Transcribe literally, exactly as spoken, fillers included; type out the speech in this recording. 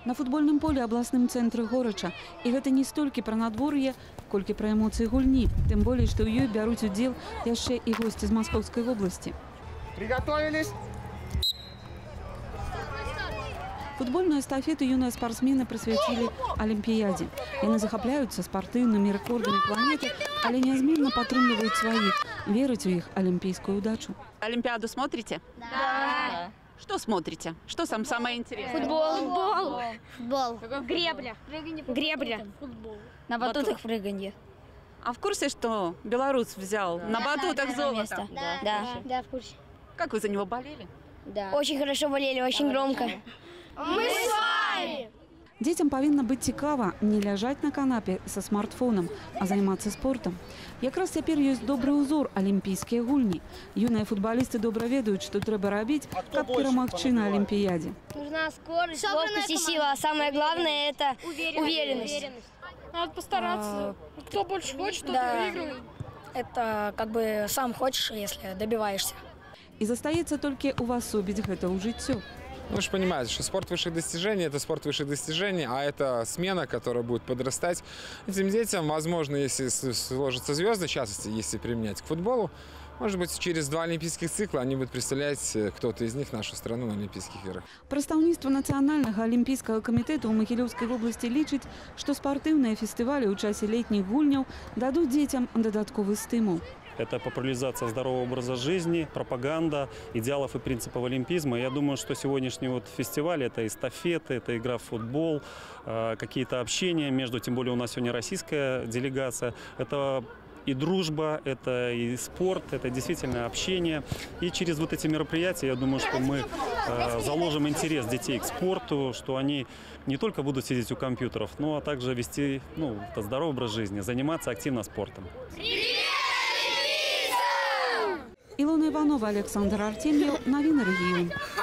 На футбольным поле абласным цэнтры горача. І гэта не столькі пра надвор'е, колькі пра эмоцыі гульні. Тым болей, што ў ёй бяруць удзел яшчэ і госці з Маскоўскай вобласці. Приготовились! Футбольную эстафету юныя спортсмены прысвяцілі Алімпіядзе. Яны захапляюцца спартыўнымі рэкордамі планеты, але нязменна падтрымліваюць сваіх, вераць у іх алімпійскую удачу. Олимпиаду смотрите? Да. Что смотрите? Что сам самое интересное? Футбол. Футбол. Футбол. Гребля. Гребля. Футбол. На батутах прыганье. А в курсе, что белорус взял на батутах золото? Да. Да. Да, в курсе. Как вы за него болели? Да. Очень хорошо болели, очень громко. Мы с вами! Дзецям павінна быць цікава не ляжаць на канапе са смартфонам, а займацца спортам. Якраз цяпер ёсць добры ўзор алімпійскія гульні. Юныя футбалісты добра ведаюць, што трэба рабіць, каб перамагчы на Алімпіядзе. Нужна скорость, Ловкость и сила. А самое главное это уверенность. Надо постараться. Кто больше хочет, тот Да. выигрывает. Это как бы сам хочешь, если добиваешься. І застаецца толькі увасобіць гэта ў жыццё. Вы же понимаете, что спорт высших достижений – это спорт высших достижений, а это смена, которая будет подрастать. Этим детям, возможно, если сложатся звезды, в частности, если применять к футболу, может быть, через два олимпийских цикла они будут представлять, кто-то из них, нашу страну на Олимпийских играх. Прадстаўніцтва нацыянальнага алімпійскага камітэта ў Магілёўскай вобласці лічыць, што спартыўныя фестывалі ў часе летніх гульняў дадуць дзецям дадатковы стымул. Это популяризация здорового образа жизни, пропаганда идеалов и принципов олимпизма. Я думаю, что сегодняшний вот фестиваль – это эстафеты, это игра в футбол, какие-то общения между, тем более у нас сегодня российская делегация. Это и дружба, это и спорт, это действительно общение. И через вот эти мероприятия, я думаю, что мы заложим интерес детей к спорту, что они не только будут сидеть у компьютеров, но также вести ну, здоровый образ жизни, заниматься активно спортом. Илона Иванова, Александр Артемьев, новины региона.